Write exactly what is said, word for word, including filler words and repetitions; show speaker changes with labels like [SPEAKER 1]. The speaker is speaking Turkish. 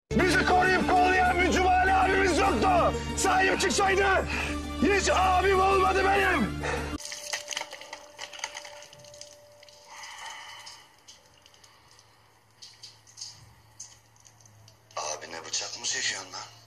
[SPEAKER 1] Bizi koruyup kollayan bir Cumali abimiz yoktu. Sahip çıksaydı hiç abim olmadı benim.
[SPEAKER 2] Abine bıçak mı çekiyorsun lan?